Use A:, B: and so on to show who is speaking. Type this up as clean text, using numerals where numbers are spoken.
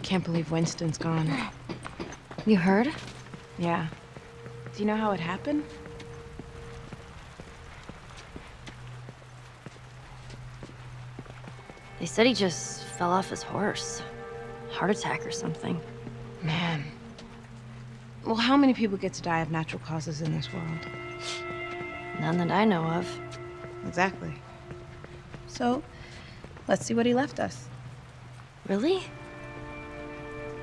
A: Can't believe Winston's gone.
B: You heard?
A: Yeah. Do you know how it happened?
B: They said he just fell off his horse. Heart attack or something.
A: Man. Well, how many people get to die of natural causes in this world?
B: None that I know of.
A: Exactly. So, let's see what he left us.
B: Really?